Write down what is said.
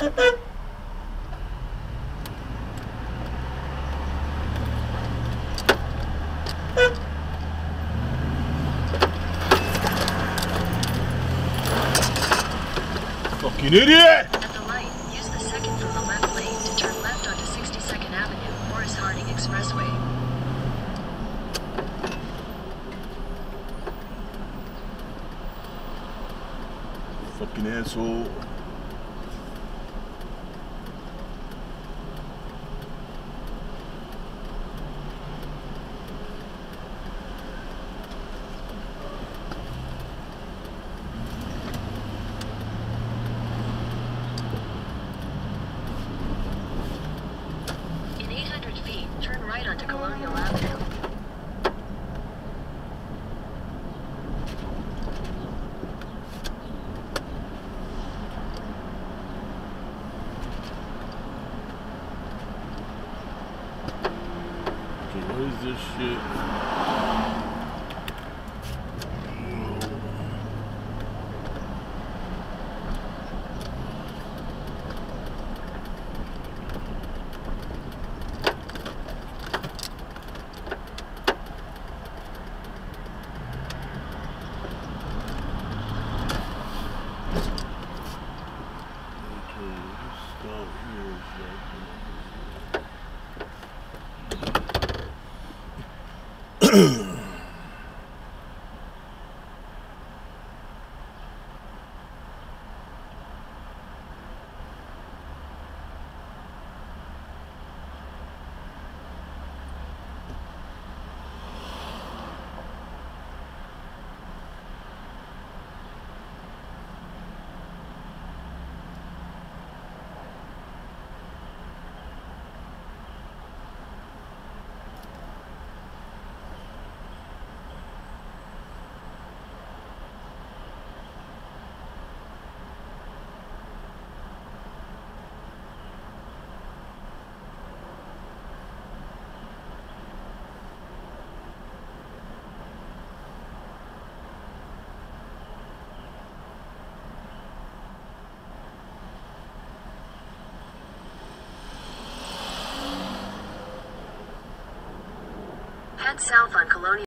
Fucking idiot! At the light, use the second from the left lane to turn left onto 62nd Avenue, Horace Harding Expressway. Fucking asshole. In 800 feet, turn right onto Colonial Avenue. Okay, what is this shit? Head south on Colonial